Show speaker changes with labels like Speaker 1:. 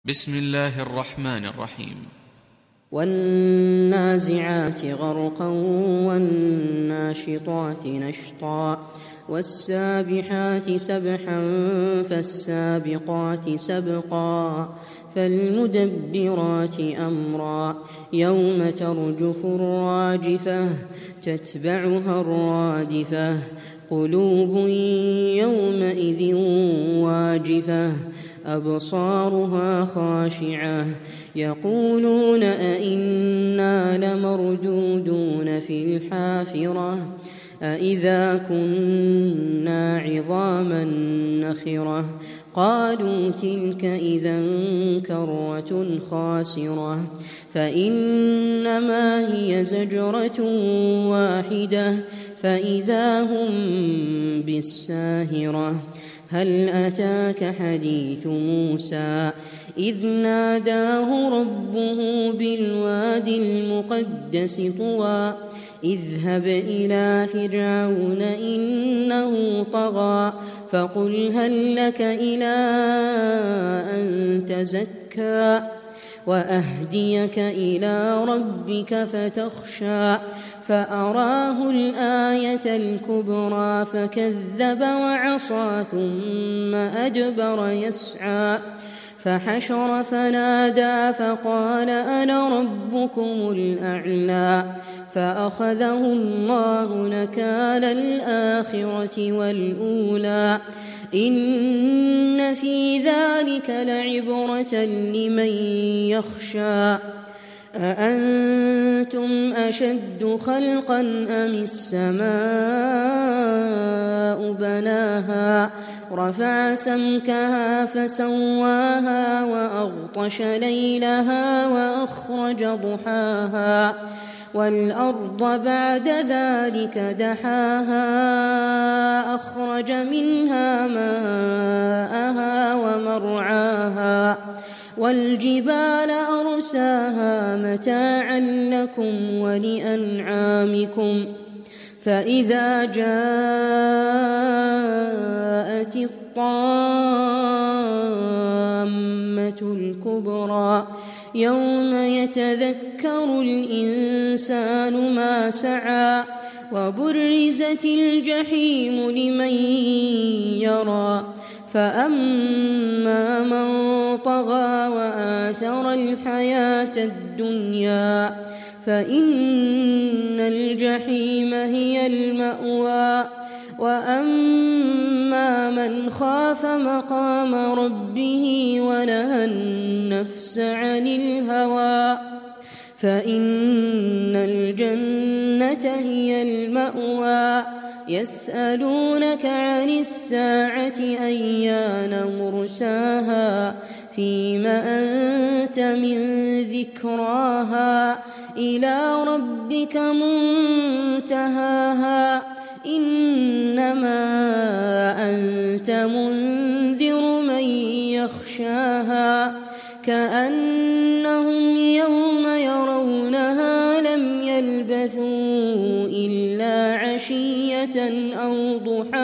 Speaker 1: بسم الله الرحمن الرحيم.
Speaker 2: والنازعات غرقا والناشطات نشطا والسابحات سبحا فالسابقات سبقا فالمدبرات أمرا يوم ترجف الراجفة تتبعها الرادفة قلوب يومئذ واجفة أبصارها خاشعة يقولون أئنا لمردودون في الحافرة أئذا كنا عظاما نخرة قالوا تلك إذا كرة خاسرة فإنما هي زجرة واحدة فإذا هم بالساهرة هل أتاك حديث موسى إذ ناداه ربه بالوادي المقدس طوى اذهب إلى فرعون إنه طغى فقل هل لك إلى أن تزكى وأهديك إلى ربك فتخشى فأراه الآية الكبرى فكذب وعصى ثم أدبر يسعى فحشر فنادى فقال أنا ربكم الأعلى فأخذه الله نكال الآخرة والأولى إن في ذلك لعبرة لمن يخشى أأنتم أشد خلقا أم السماء بناها رفع سمكها فسواها وأغطش ليلها وأخرج ضحاها والأرض بعد ذلك دحاها أخرج منها ماءها ومرعاها والجبال أرساها متاعا لكم ولأنعامكم فإذا جاءت الطامة الكبرى يوم يتذكر الإنسان ما سعى وبرزت الجحيم لمن يرى فأما من طغى وآثر الحياة الدنيا فإن الجحيم هي المأوى وأما من خاف مقام ربه ونهى النفس عن الهوى فإن الجنة هي المأوى يسألونك عن الساعة أيان مرساها فيم أنت من ذكراها إلى ربك منتهاها إنما أنت منذر من يخشاها كأنهم يوم يرونها لم يلبثوا إلا عشية أو ضحاها